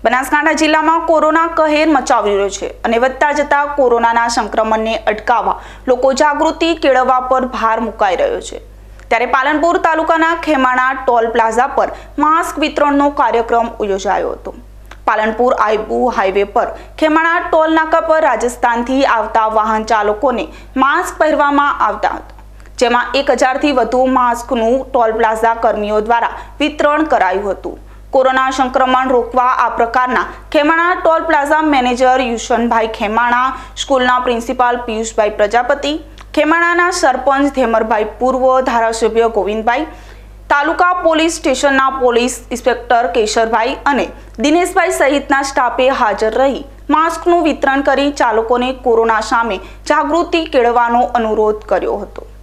બનાસકાંઠા જિલ્લામાં કોરોના કહેર મચાવી રહ્યો છે અને વધતા જતા કોરોનાના સંક્રમણને અટકાવવા લોકો જાગૃતિ કેળવવા પર ભાર મુકાઈ રહ્યો છે। ત્યારે પાલનપુર તાલુકાના ખેમાણા ટોલ પ્લાઝા પર માસ્ક વિતરણનો કાર્યક્રમ યોજાયો હતો। પાલનપુર આઈબુ હાઈવે પર ખેમાણા ટોલ નાકા પર રાજસ્થાનથી આવતા વાહન ચાલકોને માસ્ક પહેરવામાં આવતા હતા, જેમાં 1000 થી વધુ માસ્કનું ટોલ પ્લાઝા કર્મીઓ દ્વારા વિતરણ કરાયું હતું। કોરોના સંક્રમણ રોકવા આ પ્રકારના Khemana toll plaza manager Yushanbhai Khemana, સ્કૂલના પ્રિન્સિપાલ પિયુષભાઈ પ્રજાપતિ, ખેમાણાના સરપંચ ધેમરભાઈ, પૂર્વ ધારાસભ્ય ગોવિંદભાઈ, તાલુકા પોલીસ સ્ટેશનના પોલીસ ઇન્સ્પેક્ટર કેશરભાઈ અને દિનેશભાઈ સહિતના સ્ટાફે હાજર રહી માસ્કનું વિતરણ કરી ચાલકોને કોરોના સામે જાગૃતિ કેળવવાનો અનુરોધ કર્યો હતો।